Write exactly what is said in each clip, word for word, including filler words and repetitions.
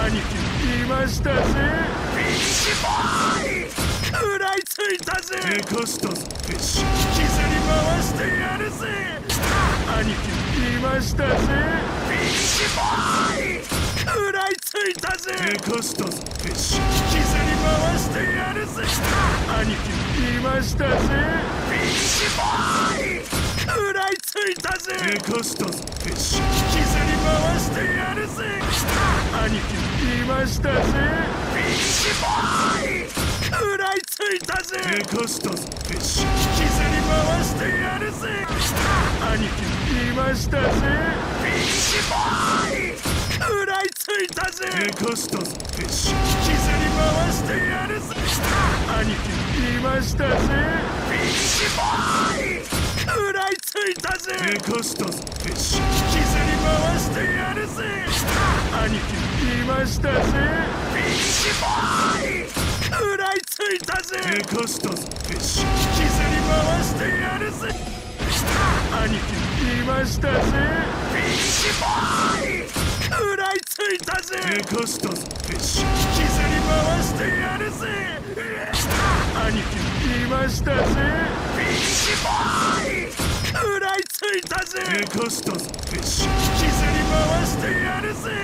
兄貴いましたぜ。フィッシュボーイ食らいついたぜ。 でかしたぞフィッシュ。 膝に回してやるぜ。兄貴いましたぜ。フィッシュボーイ食らいついたぜ。 でかしたぞフィッシュ。 膝に回してやるぜ。兄貴いましたぜ。フィッシュボーイ食らいついたぜ。 でかしたぞフィッシュ。 膝に回してやるぜ。兄貴いましたぜ。フィッシュボーイ食らいついたぜ。 でかしたぞフィッシュ。 膝に回してやるぜ。兄貴いましたぜ。フィッシュボーイ食らいついたぜ。 でかしたぞフィッシュ。 膝に回してやるぜ。兄貴いましたぜ。フィッシュボーイ食らいついたぜ。 でかしたぞフィッシュ。 膝に回してやるぜ。兄貴いましたぜ。フィッシュボーイ食らいついたぜ。 でかしたぞフィッシュ。 膝に回してやるぜ。兄貴いましたぜ。フィッシュボーイ食らいついたぜ。 でかしたぞフィッシュ。 膝に回してやるぜ。兄貴いましたぜ。フィッシュボーイ食らいついたぜ。 でかしたぞフィッシュ。 膝に回してやるぜ。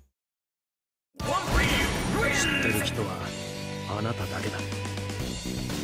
知ってる人はあなただけだ。